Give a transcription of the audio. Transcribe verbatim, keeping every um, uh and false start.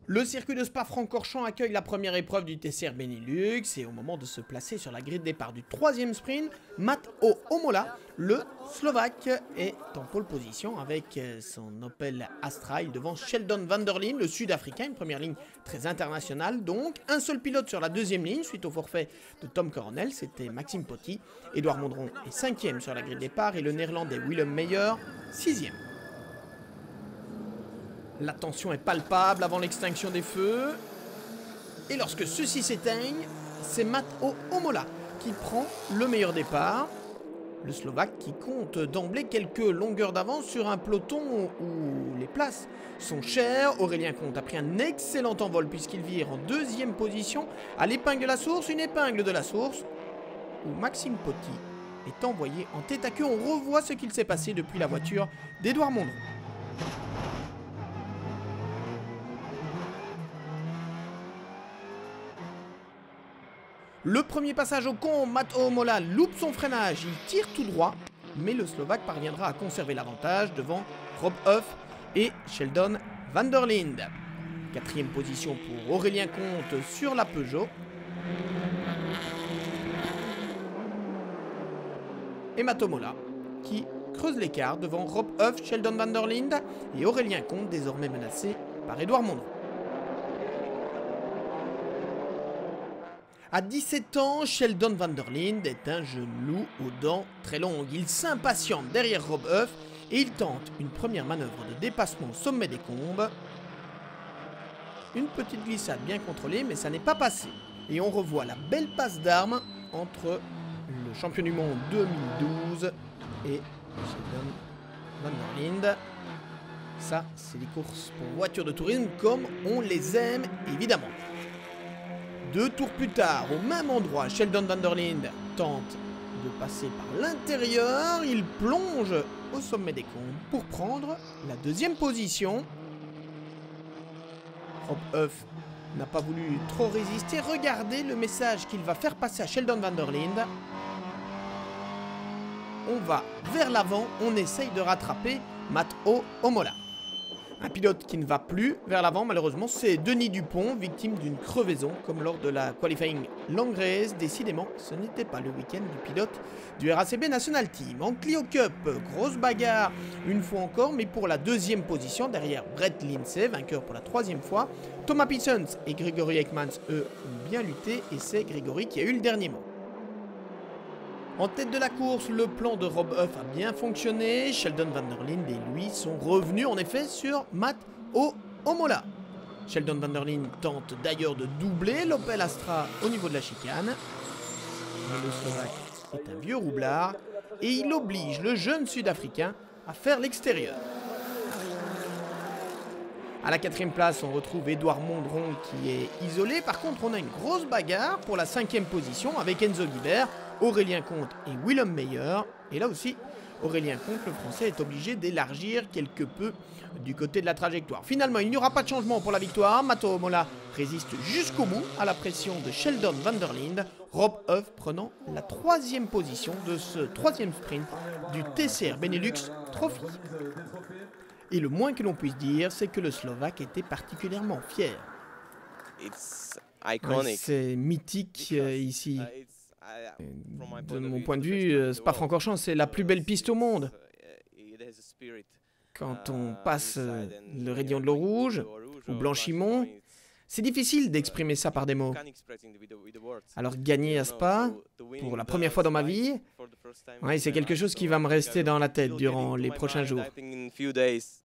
Le circuit de Spa-Francorchamps accueille la première épreuve du T C R Benelux et au moment de se placer sur la grille de départ du troisième sprint, Mateo Omola, le Slovaque, est en pole position avec son Opel Astra devant Sheldon van der Linde, le Sud-Africain, une première ligne très internationale donc. Un seul pilote sur la deuxième ligne suite au forfait de Tom Coronel, c'était Maxime Potty. Édouard Mondron est cinquième sur la grille de départ et le Néerlandais Willem Meyer, sixième. La tension est palpable avant l'extinction des feux. Et lorsque ceux-ci s'éteignent, c'est Mateo Omola qui prend le meilleur départ. Le Slovaque qui compte d'emblée quelques longueurs d'avance sur un peloton où les places sont chères. Aurélien Comte a pris un excellent envol puisqu'il vire en deuxième position à l'épingle de la source. Une épingle de la source où Maxime Potty est envoyé en tête à queue. On revoit ce qu'il s'est passé depuis la voiture d'Édouard Mondron. Le premier passage au comble, Mateo Omola loupe son freinage, il tire tout droit, mais le Slovaque parviendra à conserver l'avantage devant Rob Huff et Sheldon van der Linde. Quatrième position pour Aurélien Comte sur la Peugeot. Et Mateo Omola qui creuse l'écart devant Rob Huff, Sheldon van der Linde et Aurélien Comte désormais menacé par Édouard Mondron. À dix-sept ans, Sheldon van der Linde est un jeune loup aux dents très longues. Il s'impatiente derrière Rob Huff et il tente une première manœuvre de dépassement au sommet des combes. Une petite glissade bien contrôlée, mais ça n'est pas passé. Et on revoit la belle passe d'armes entre le champion du monde deux mille douze et Sheldon van der Linde. Ça, c'est des courses pour voitures de tourisme comme on les aime, évidemment. Deux tours plus tard, au même endroit, Sheldon van der Linde tente de passer par l'intérieur. Il plonge au sommet des combes pour prendre la deuxième position. Rob Huff n'a pas voulu trop résister. Regardez le message qu'il va faire passer à Sheldon van der Linde. On va vers l'avant, on essaye de rattraper Mateo Omola. Un pilote qui ne va plus vers l'avant, malheureusement, c'est Denis Dupont, victime d'une crevaison, comme lors de la qualifying Langres. Décidément, ce n'était pas le week-end du pilote du R A C B National Team. En Clio Cup, grosse bagarre une fois encore, mais pour la deuxième position, derrière Brett Lindsay, vainqueur pour la troisième fois. Thomas Pissons et Gregory Ekmans, eux, ont bien lutté, et c'est Gregory qui a eu le dernier mot. En tête de la course, le plan de Rob Huff a bien fonctionné. Sheldon van der Linde et lui sont revenus en effet sur Mateo Omola. Sheldon van der Linde tente d'ailleurs de doubler l'Opel Astra au niveau de la chicane. Mais le Slovaque est un vieux roublard et il oblige le jeune Sud-Africain à faire l'extérieur. À la quatrième place, on retrouve Édouard Mondron qui est isolé. Par contre, on a une grosse bagarre pour la cinquième position avec Enzo Guibert, Aurélien Comte et Willem Meyer. Et là aussi, Aurélien Comte, le français, est obligé d'élargir quelque peu du côté de la trajectoire. Finalement, il n'y aura pas de changement pour la victoire. Mateo Omola résiste jusqu'au bout à la pression de Sheldon van der Linde. Rob Huff prenant la troisième position de ce troisième sprint du T C R Benelux Trophy. Et le moins que l'on puisse dire, c'est que le Slovaque était particulièrement fier. Ouais, c'est mythique euh, ici. De mon point de vue, euh, Spa-Francorchamps, c'est la plus belle piste au monde. Quand on passe euh, le rayon de l'eau rouge, ou Blanchimont, c'est difficile d'exprimer ça par des mots. Alors gagner à Spa, pour la première fois dans ma vie, ouais, c'est quelque chose qui va me rester dans la tête durant les prochains jours.